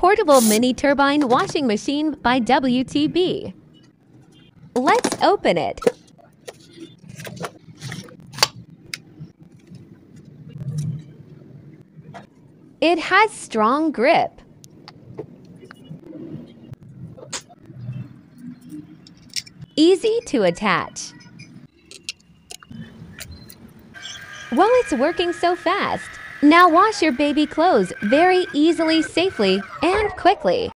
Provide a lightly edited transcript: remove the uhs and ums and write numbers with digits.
portable mini turbine washing machine by WTB. Let's open it. It has strong grip. Easy to attach. Well, it's working so fast. Now wash your baby clothes very easily, safely, and quickly.